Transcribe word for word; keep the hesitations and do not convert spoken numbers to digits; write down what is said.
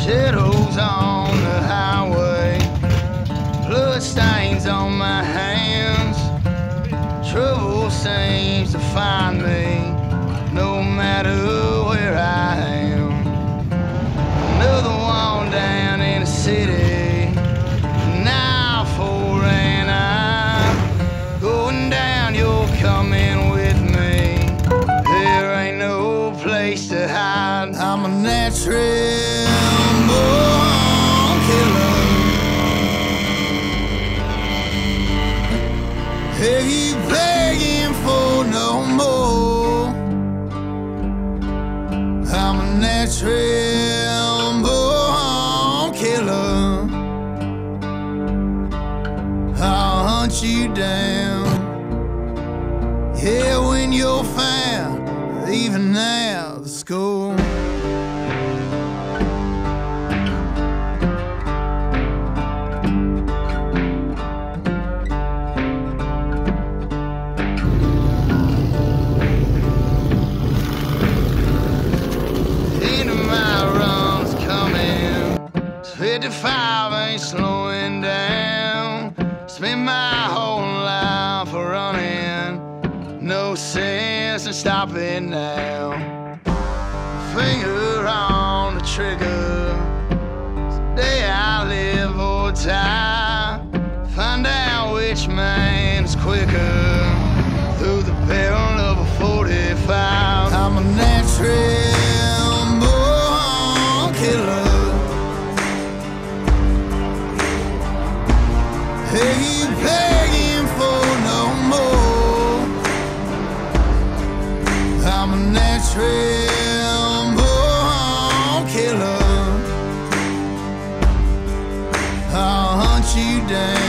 Shadows on the highway, blood stains on my hands. Trouble seems to find me no matter where I am. Another one down in the city, now four and I'm going down, you're coming with me. There ain't no place to hide. I'm a natural born killer. Hey, you begging for no more. I'm a natural born killer. I'll hunt you down. Yeah, when you're found, even now the score. fifty-five ain't slowing down. Spent my whole life running, no sense in stopping now. Finger on the trigger, today I live or die. Find out which man's quicker through the barrel of a forty-five. I'm a natural born killer. Hey, you begging for no more. I'm a natural born killer. I'll hunt you down.